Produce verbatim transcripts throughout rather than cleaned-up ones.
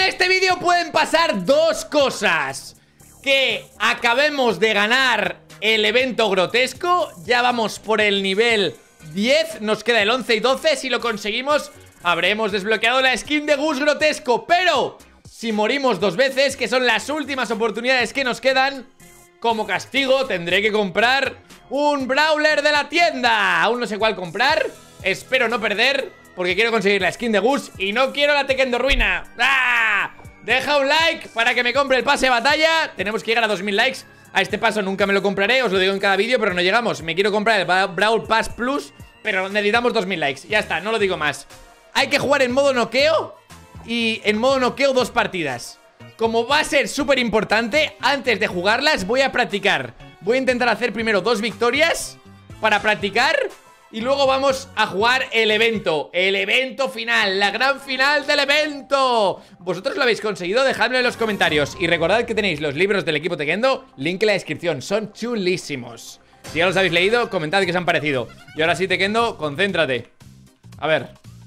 este vídeo pueden pasar dos cosas. Que acabemos de ganar el evento grotesco. Ya vamos por el nivel diez. Nos queda el once y doce. Si lo conseguimos, habremos desbloqueado la skin de Gus grotesco. Pero si morimos dos veces, que son las últimas oportunidades que nos quedan, como castigo tendré que comprar un brawler de la tienda. Aún no sé cuál comprar. Espero no perder, porque quiero conseguir la skin de Gus y no quiero la Tekken de Ruina. ¡Ah! Deja un like para que me compre el pase de batalla. Tenemos que llegar a dos mil likes. A este paso nunca me lo compraré, os lo digo en cada vídeo, pero no llegamos. Me quiero comprar el Brawl Pass Plus, pero necesitamos dos mil likes. Ya está, no lo digo más. Hay que jugar en modo noqueo y en modo noqueo dos partidas. Como va a ser súper importante, antes de jugarlas voy a practicar. Voy a intentar hacer primero dos victorias para practicar y luego vamos a jugar el evento. El evento final, la gran final del evento. ¿Vosotros lo habéis conseguido? Dejadlo en los comentarios. Y recordad que tenéis los libros del equipo Tekendo, link en la descripción, son chulísimos. Si ya los habéis leído, comentad qué os han parecido. Y ahora sí, Tekendo, concéntrate. A ver.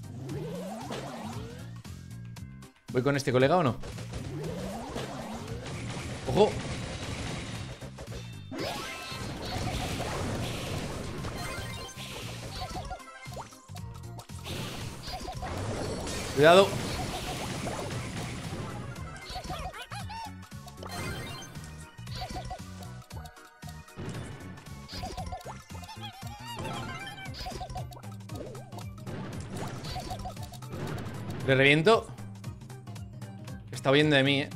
¿Voy con este colega o no? ¡Ojo! Cuidado. Le reviento. Está huyendo de mí, eh.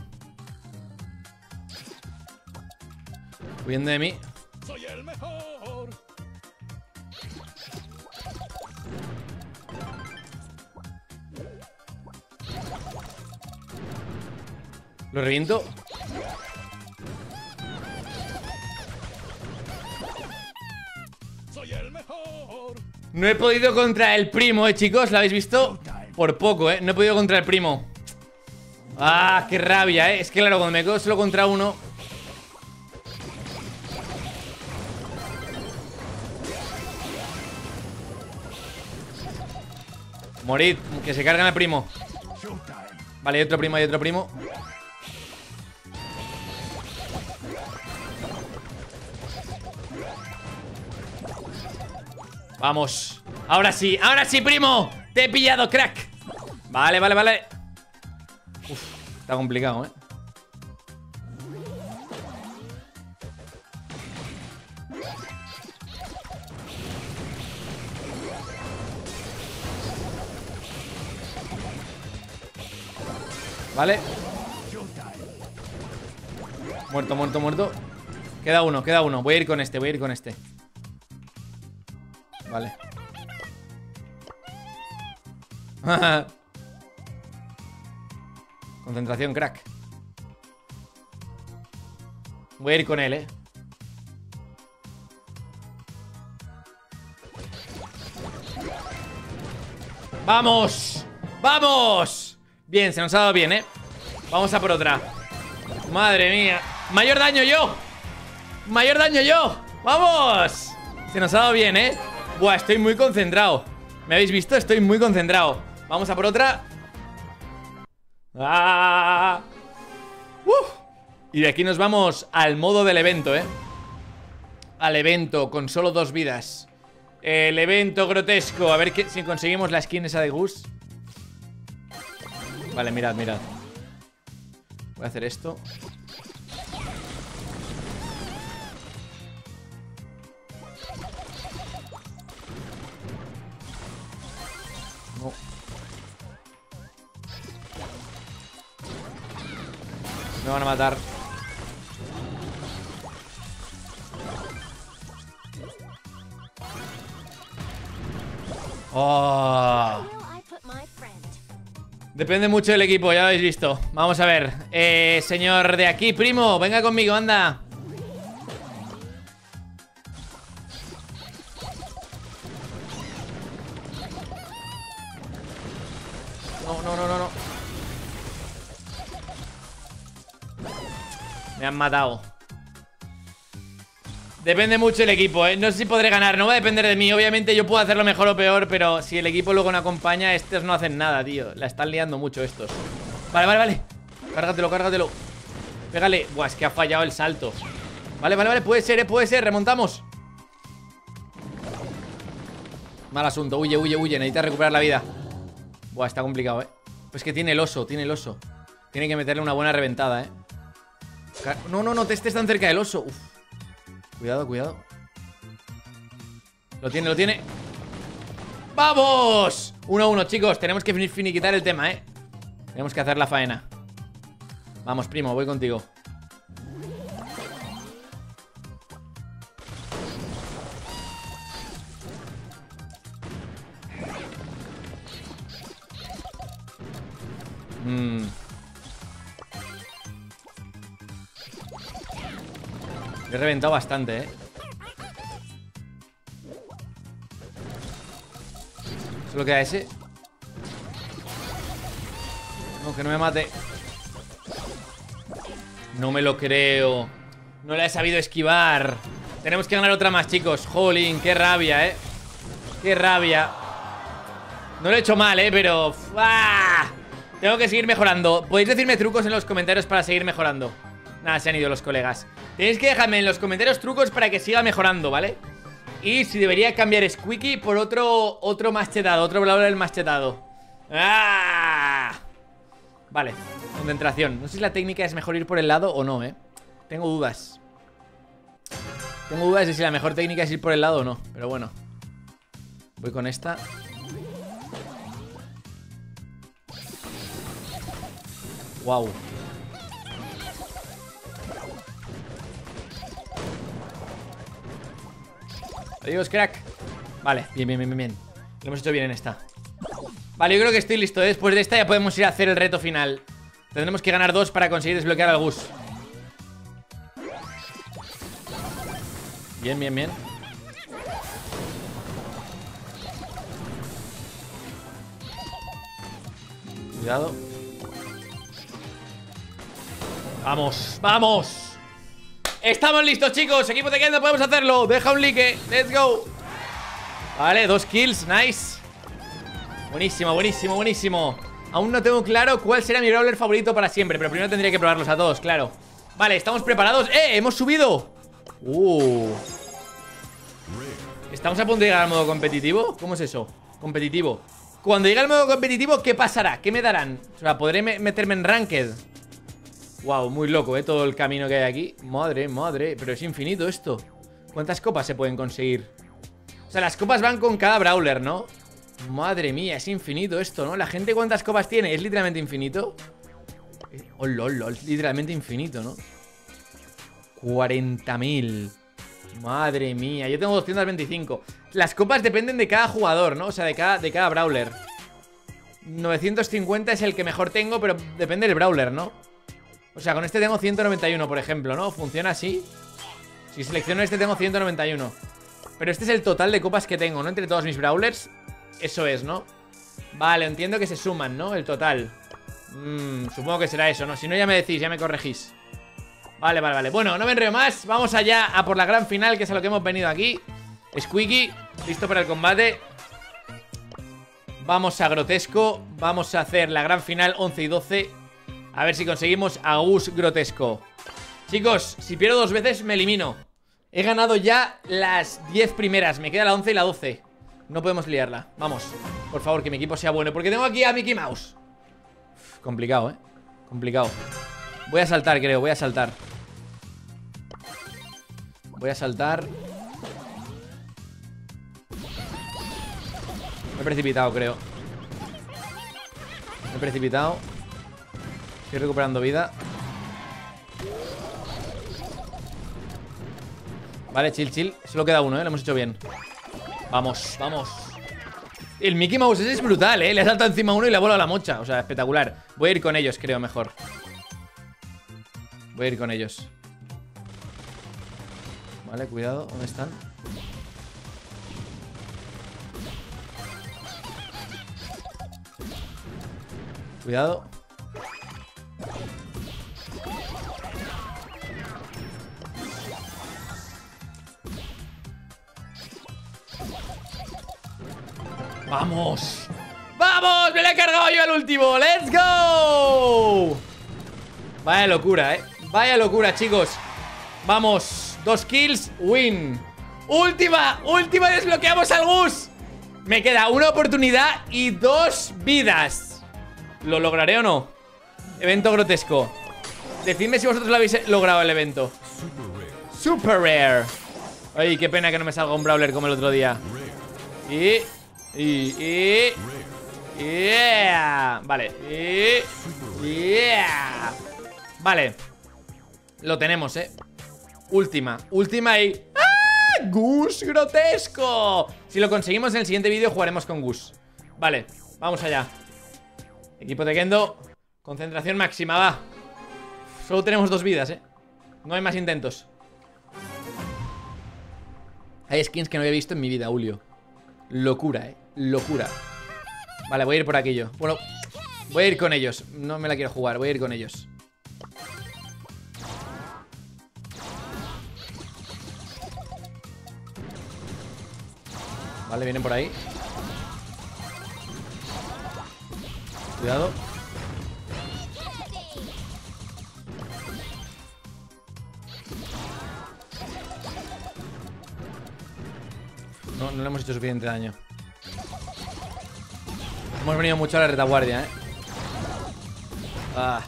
Huyendo de mí. Soy el mejor. Lo reviento. Soy el mejor. No he podido contra el primo, eh, chicos. ¿Lo habéis visto? Por poco, eh. No he podido contra el primo. Ah, qué rabia, eh. Es que claro, cuando me quedo solo contra uno. Morid, que se cargan al primo. Vale, hay otro primo, hay otro primo. Vamos. Ahora sí, ahora sí, primo. Te he pillado, crack. Vale, vale, vale. Uf, está complicado, eh. Vale. Muerto, muerto, muerto. Queda uno, queda uno. Voy a ir con este, voy a ir con este. Vale. Concentración, crack. Voy a ir con él, eh. ¡Vamos! ¡Vamos! Bien, se nos ha dado bien, eh. Vamos a por otra. Madre mía. Mayor daño yo. Mayor daño yo. ¡Vamos! Se nos ha dado bien, eh. Buah, estoy muy concentrado. ¿Me habéis visto? Estoy muy concentrado. Vamos a por otra. ¡Ah! ¡Uf! Y de aquí nos vamos al modo del evento, eh. Al evento, con solo dos vidas. El evento grotesco. A ver que, si conseguimos la skin esa de Gus. Vale, mirad, mirad. Voy a hacer esto. No. Me van a matar. Oh. Depende mucho del equipo, ya lo habéis visto. Vamos a ver, eh, señor de aquí, primo, venga conmigo, anda. No, no, no, no, no. Me han matado. Depende mucho del equipo, ¿eh? No sé si podré ganar, no va a depender de mí. Obviamente yo puedo hacerlo mejor o peor, pero si el equipo luego no acompaña, estos no hacen nada, tío. La están liando mucho estos. Vale, vale, vale. Cárgatelo, cárgatelo. Pégale. Buah, es que ha fallado el salto. Vale, vale, vale, puede ser, eh, puede ser, remontamos. Mal asunto, huye, huye, huye, necesita recuperar la vida. Buah, está complicado, eh. Pues que tiene el oso, tiene el oso. Tiene que meterle una buena reventada, eh. No, no, no te estés tan cerca del oso. Uf. Cuidado, cuidado. Lo tiene, lo tiene. ¡Vamos! uno a uno, chicos, tenemos que finiquitar el tema, eh. Tenemos que hacer la faena. Vamos, primo, voy contigo. Mm. Le he reventado bastante, eh. Solo queda ese. No, que no me mate. No me lo creo. No la he sabido esquivar. Tenemos que ganar otra más, chicos. Jolín, qué rabia, eh. Qué rabia. No lo he hecho mal, eh, pero... ¡Ah! Tengo que seguir mejorando. Podéis decirme trucos en los comentarios para seguir mejorando. Nada, se han ido los colegas. Tenéis que dejarme en los comentarios trucos para que siga mejorando, ¿vale? Y si debería cambiar Squeaky por otro Otro más chetado, otro Brawler más chetado. ¡Ah! Vale, concentración. No sé si la técnica es mejor ir por el lado o no, ¿eh? Tengo dudas. Tengo dudas de si la mejor técnica es ir por el lado o no. Pero bueno. Voy con esta. Wow. Adiós, crack. Vale, bien, bien, bien, bien. Lo hemos hecho bien en esta. Vale, yo creo que estoy listo, ¿eh? Después de esta ya podemos ir a hacer el reto final. Tendremos que ganar dos para conseguir desbloquear al Gus. Bien, bien, bien. Cuidado. Vamos, vamos. Estamos listos, chicos. Equipo de Kendo, podemos hacerlo. Deja un like, let's go. Vale, dos kills, nice. Buenísimo, buenísimo, buenísimo. Aún no tengo claro cuál será mi brawler favorito para siempre, pero primero tendría que probarlos a todos, claro. Vale, estamos preparados. ¡Eh! ¡Hemos subido! Uh. ¿Estamos a punto de llegar al modo competitivo? ¿Cómo es eso? Competitivo. Cuando llegue al modo competitivo, ¿qué pasará? ¿Qué me darán? O sea, ¿podré me meterme en Ranked? Wow, muy loco, ¿eh? Todo el camino que hay aquí. Madre, madre, pero es infinito esto. ¿Cuántas copas se pueden conseguir? O sea, las copas van con cada brawler, ¿no? Madre mía, es infinito esto, ¿no? ¿La gente cuántas copas tiene? ¿Es literalmente infinito? Oh, lol, lol, literalmente infinito, ¿no? cuarenta mil. Madre mía, yo tengo doscientos veinticinco. Las copas dependen de cada jugador, ¿no? O sea, de cada, de cada brawler. novecientos cincuenta es el que mejor tengo, pero depende del brawler, ¿no? O sea, con este tengo ciento noventa y uno, por ejemplo, ¿no? ¿Funciona así? Si selecciono este tengo ciento noventa y uno. Pero este es el total de copas que tengo, ¿no? Entre todos mis brawlers. Eso es, ¿no? Vale, entiendo que se suman, ¿no? El total. mm, Supongo que será eso, ¿no? Si no ya me decís, ya me corregís. Vale, vale, vale. Bueno, no me enreo más. Vamos allá a por la gran final, que es a lo que hemos venido aquí. Squeaky, listo para el combate. Vamos a Grotesco. Vamos a hacer la gran final once y doce. A ver si conseguimos a Gus Grotesco. Chicos, si pierdo dos veces me elimino. He ganado ya las diez primeras. Me queda la once y la doce. No podemos liarla. Vamos, por favor, que mi equipo sea bueno, porque tengo aquí a Mickey Mouse. Uf, complicado, eh. Complicado. Voy a saltar, creo, voy a saltar. Voy a saltar. Me he precipitado, creo. Me he precipitado. Estoy recuperando vida. Vale, chill, chill. Solo queda uno, ¿eh? Lo hemos hecho bien. Vamos, vamos. El Mickey Mouse ese es brutal, ¿eh? Le ha saltado encima a uno y le ha volado la mocha. O sea, espectacular. Voy a ir con ellos, creo, mejor. Voy a ir con ellos. Vale, cuidado. ¿Dónde están? Cuidado. ¡Vamos! ¡Vamos! ¡Me lo he cargado yo al último! ¡Let's go! Vaya locura, eh. Vaya locura, chicos. Vamos, dos kills, win. Última, última, desbloqueamos al Gus. Me queda una oportunidad y dos vidas. ¿Lo lograré o no? Evento grotesco. Decidme si vosotros lo habéis logrado el evento. Super rare. Ay, qué pena que no me salga un brawler como el otro día. Y... Y... Y... Yeah. Vale. Y... Yeah. Vale. Lo tenemos, eh. Última, última y... ¡Ah! ¡Gus grotesco! Si lo conseguimos en el siguiente vídeo jugaremos con Gus. Vale, vamos allá. Equipo de Kendo. Concentración máxima, va. Solo tenemos dos vidas, eh. No hay más intentos. Hay skins que no había visto en mi vida, Julio. Locura, eh, locura. Vale, voy a ir por aquí yo. Bueno, voy a ir con ellos. No me la quiero jugar, voy a ir con ellos. Vale, vienen por ahí. Cuidado. No, no le hemos hecho suficiente daño. Hemos venido mucho a la retaguardia, eh. Ah.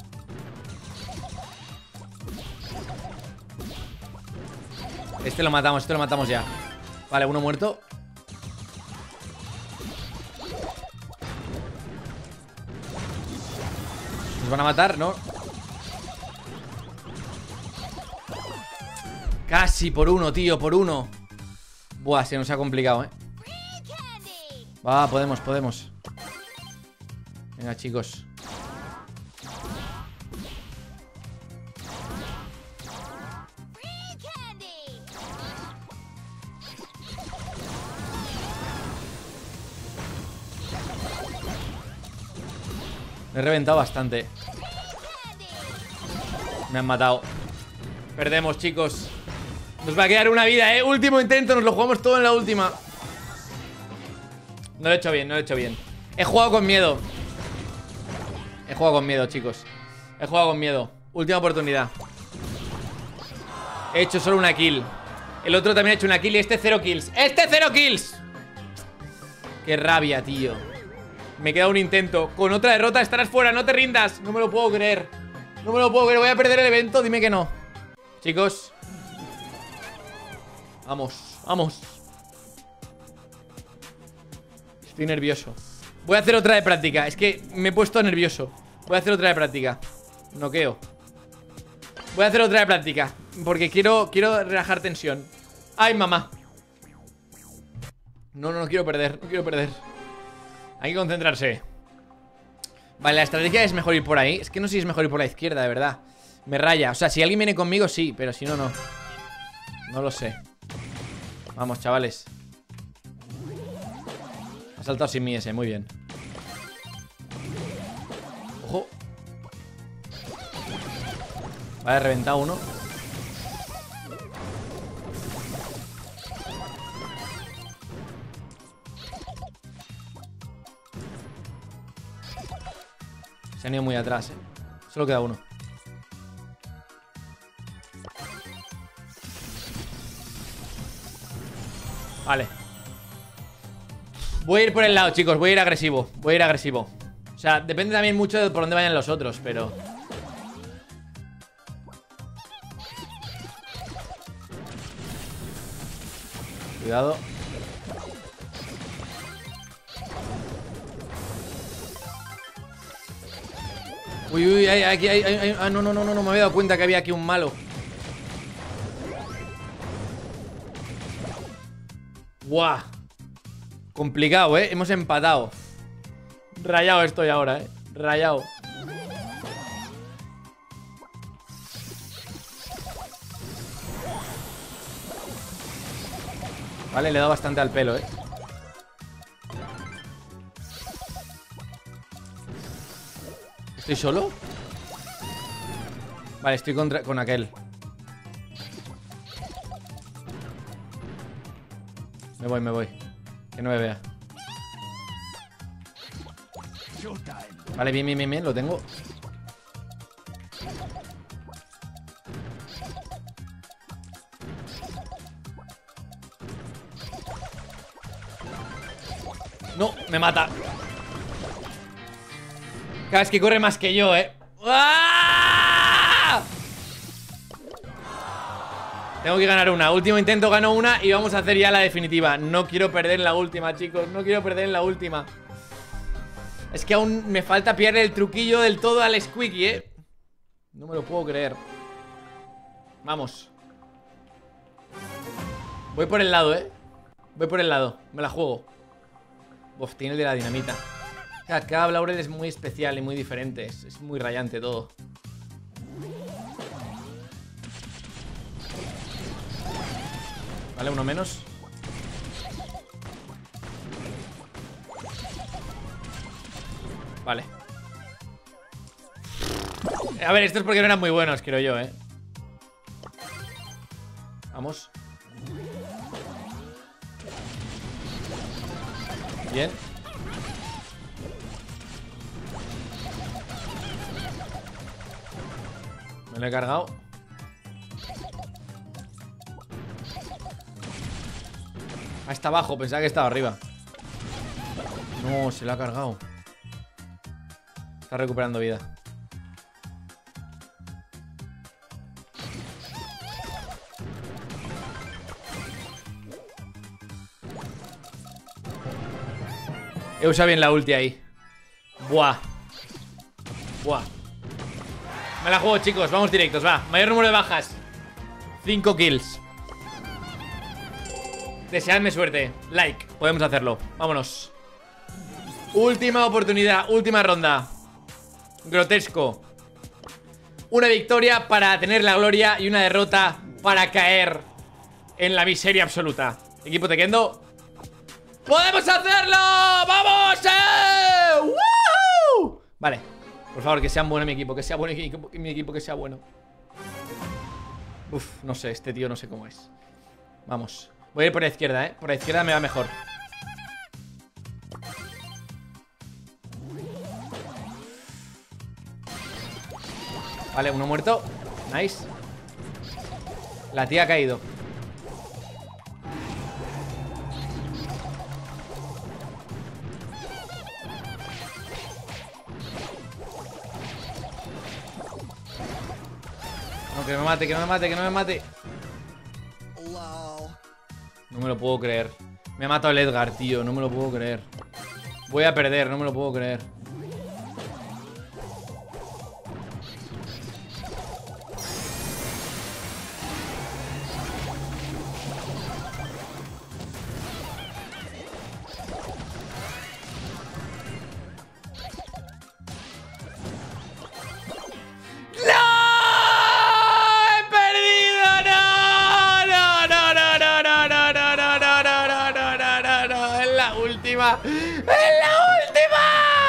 Este lo matamos, este lo matamos ya. Vale, uno muerto. ¿Nos van a matar? ¿No? Casi por uno, tío, por uno. Buah, se nos ha complicado, eh. Va, podemos, podemos. Venga, chicos. Me he reventado bastante. Me han matado. Perdemos, chicos. Nos va a quedar una vida, eh. Último intento, nos lo jugamos todo en la última. No lo he hecho bien, no lo he hecho bien. He jugado con miedo. He jugado con miedo, chicos. He jugado con miedo. Última oportunidad. He hecho solo una kill. El otro también ha hecho una kill y este cero kills. ¡Este cero kills! Qué rabia, tío. Me queda un intento. Con otra derrota estarás fuera, no te rindas. No me lo puedo creer. No me lo puedo creer, voy a perder el evento, dime que no. Chicos. Vamos, vamos. Estoy nervioso. Voy a hacer otra de práctica. Es que me he puesto nervioso. Voy a hacer otra de práctica. Noqueo. Voy a hacer otra de práctica porque quiero, quiero relajar tensión. Ay, mamá. No, no, no quiero perder, no quiero perder. Hay que concentrarse. Vale, la estrategia es mejor ir por ahí. Es que no sé si es mejor ir por la izquierda, de verdad. Me raya, o sea, si alguien viene conmigo, sí. Pero si no, no. No lo sé. Vamos, chavales. Ha saltado sin mí ese, muy bien. Ojo. Vale, he reventado uno. Se han ido muy atrás, eh. Solo queda uno. Vale. Voy a ir por el lado, chicos. Voy a ir agresivo. Voy a ir agresivo. O sea, depende también mucho de por dónde vayan los otros, pero... Cuidado. Uy, uy, hay, aquí hay, hay, hay, ah, no, no, no, no, no me había dado cuenta que había aquí un malo. Guau. Complicado, eh, hemos empatado. Rayado estoy ahora, eh. Rayado. Vale, le he dado bastante al pelo, eh. ¿Estoy solo? Vale, estoy contra, con aquel. Me voy, me voy. Que no me vea. Vale, bien, bien, bien, bien, lo tengo. No, me mata. Cada vez que corre más que yo, eh. ¡Ah! Tengo que ganar una. Último intento, gano una y vamos a hacer ya la definitiva. No quiero perder en la última, chicos. No quiero perder en la última. Es que aún me falta pillar el truquillo del todo al Squeaky, eh. No me lo puedo creer. Vamos. Voy por el lado, eh. Voy por el lado. Me la juego. Uf, tiene el de la dinamita. Cada, cada Blaurel es muy especial y muy diferente. Es, es muy rayante todo. Vale, uno menos. Vale. A ver, esto es porque no eran muy buenos, creo yo, eh. Vamos. Bien. Me lo he cargado. Ah, está abajo, pensaba que estaba arriba. No, se lo ha cargado. Está recuperando vida. He usado bien la ulti ahí. Buah. Buah. Me la juego, chicos. Vamos directos, va. Mayor número de bajas. Cinco kills. Deseadme suerte. Like. Podemos hacerlo. Vámonos. Última oportunidad. Última ronda. Grotesco. Una victoria para tener la gloria y una derrota para caer en la miseria absoluta. Equipo Tekkendo. ¡Podemos hacerlo! ¡Vamos! ¡Eh! ¡Woo! Vale. Por favor, que sean buenos mi equipo. Que sea bueno mi equipo, mi equipo, que sea bueno. Uf, no sé, este tío no sé cómo es. Vamos. Voy a ir por la izquierda, ¿eh? Por la izquierda me va mejor. Vale, uno muerto. Nice. La tía ha caído. No, que no me mate, que no me mate, que no me mate. No me lo puedo creer. Me ha matado el Edgar, tío. No me lo puedo creer. Voy a perder, no me lo puedo creer. ¡En la última!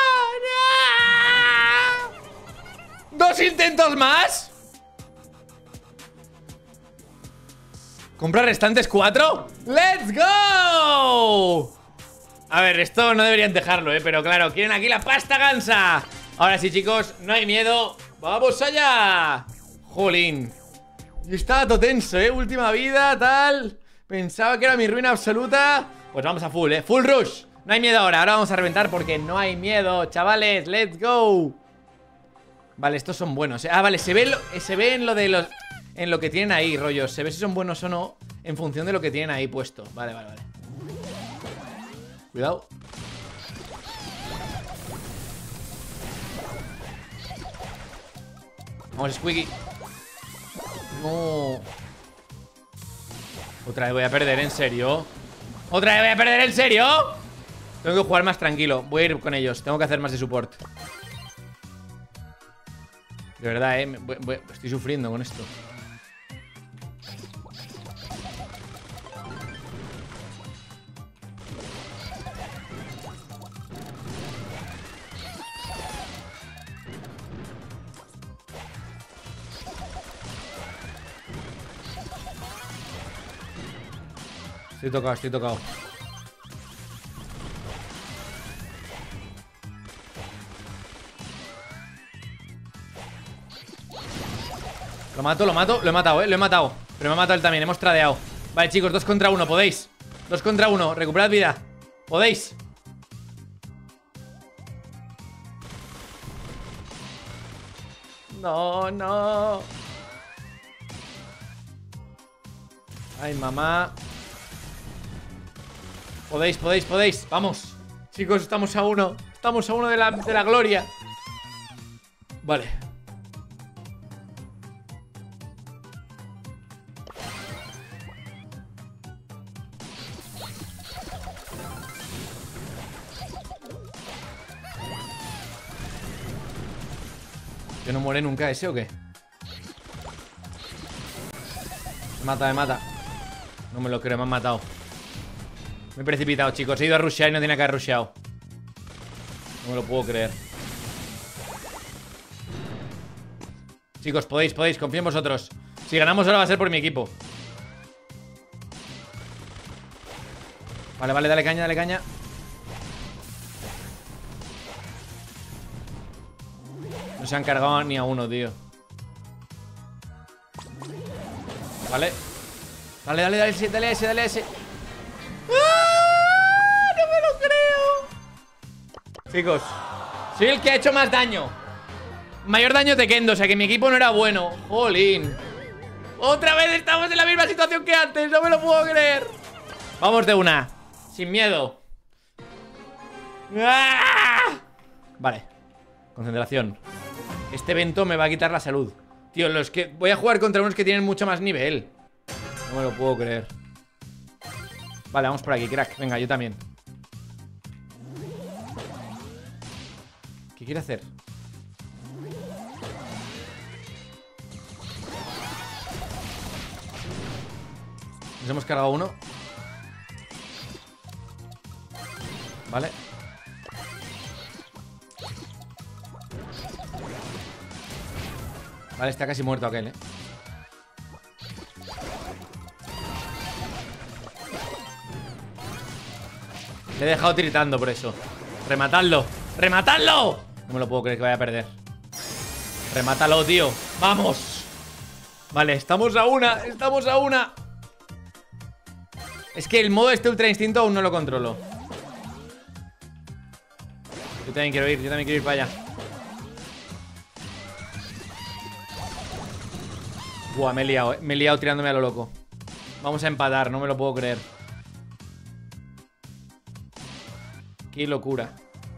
¡No! ¿Dos intentos más? ¿Comprar restantes cuatro? ¡Let's go! A ver, esto no deberían dejarlo, ¿eh? Pero claro, quieren aquí la pasta gansa. Ahora sí, chicos, no hay miedo. ¡Vamos allá! Jolín. Y estaba todo tenso, ¿eh? Última vida, tal. Pensaba que era mi ruina absoluta. Pues vamos a full, ¿eh? Full rush. No hay miedo ahora, ahora vamos a reventar porque no hay miedo, chavales, let's go. Vale, estos son buenos, ¿eh? Ah, vale, se ve, lo, se ve en lo de los... En lo que tienen ahí, rollos. Se ve si son buenos o no en función de lo que tienen ahí puesto. Vale, vale, vale. Cuidado. Vamos, Squeaky. No. Otra vez voy a perder, ¿en serio? ¿Otra vez voy a perder, en serio? Tengo que jugar más tranquilo. Voy a ir con ellos. Tengo que hacer más de support. De verdad, eh. Voy, voy, estoy sufriendo con esto. Estoy tocado, estoy tocado. Lo mato, lo mato, lo he matado, eh, lo he matado. Pero me ha matado él también, hemos tradeado. Vale, chicos, dos contra uno, podéis. Dos contra uno, recuperad vida. Podéis. No, no. Ay, mamá. Podéis, podéis, podéis. Vamos. Chicos, estamos a uno. Estamos a uno de la, de la gloria. Vale. ¿Que no muere nunca ese o qué? Me mata, me mata. No me lo creo, me han matado. Me he precipitado, chicos. He ido a rushear y no tenía que haber rusheado. No me lo puedo creer. Chicos, podéis, podéis, confío en vosotros. Si ganamos ahora va a ser por mi equipo. Vale, vale, dale caña, dale caña. No se han cargado ni a uno, tío. Vale. Dale, dale, dale, dale ese, dale ese. ¡Ah! No me lo creo. Chicos, soy el que ha hecho más daño. Mayor daño de Kendo, o sea que mi equipo no era bueno. Jolín. Otra vez estamos en la misma situación que antes. No me lo puedo creer. Vamos de una. Sin miedo. ¡Ah! Vale. Concentración. Este evento me va a quitar la salud. Tío, los que... voy a jugar contra unos que tienen mucho más nivel. No me lo puedo creer. Vale, vamos por aquí, crack. Venga, yo también. ¿Qué quiere hacer? Nos hemos cargado uno. Vale. Vale, está casi muerto aquel, eh. Le he dejado tiritando por eso. Rematadlo, rematadlo. No me lo puedo creer que vaya a perder. Remátalo, tío. Vamos. Vale, estamos a una, estamos a una. Es que el modo este ultra instinto aún no lo controlo. Yo también quiero ir, yo también quiero ir para allá. Buah, me he liado, eh. Me he liado tirándome a lo loco. Vamos a empatar, no me lo puedo creer. Qué locura.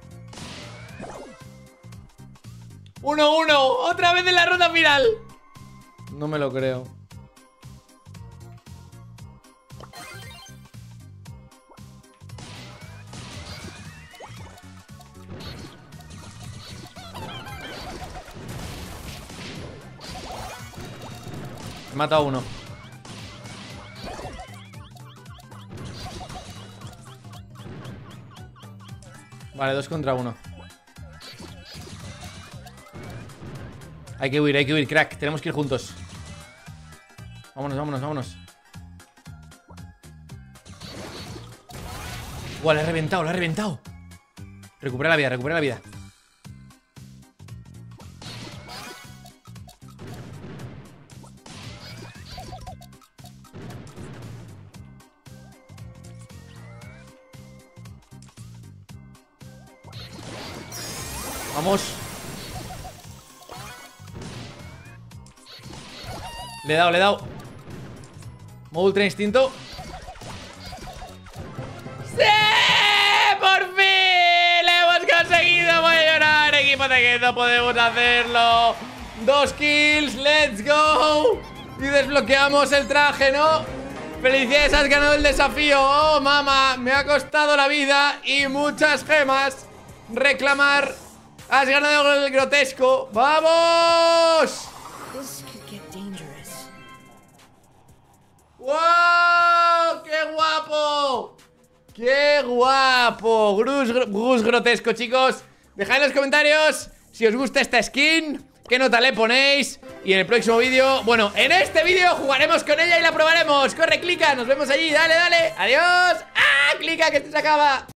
uno uno, otra vez en la ronda final. No me lo creo. He matado a uno. Vale, dos contra uno. Hay que huir, hay que huir, crack. Tenemos que ir juntos. Vámonos, vámonos, vámonos. Buah, le he reventado, le he reventado. Recupera la vida, recupera la vida. Vamos. Le he dado, le he dado. Modo ultra instinto. ¡Sí! ¡Por fin! ¡Lo hemos conseguido! Voy a llorar. Equipo de Kendo, podemos hacerlo. Dos kills, let's go. Y desbloqueamos el traje, ¿no? Felicidades, has ganado el desafío. Oh, mamá, me ha costado la vida y muchas gemas. Reclamar. Has ganado el grotesco. ¡Vamos! ¡Wow! ¡Qué guapo! ¡Qué guapo! Gus, Gus grotesco, chicos. Dejad en los comentarios si os gusta esta skin, qué nota le ponéis. Y en el próximo vídeo, bueno, en este vídeo jugaremos con ella y la probaremos. Corre, clica, nos vemos allí, dale, dale. Adiós. ¡Ah! Clica, que esto se acaba.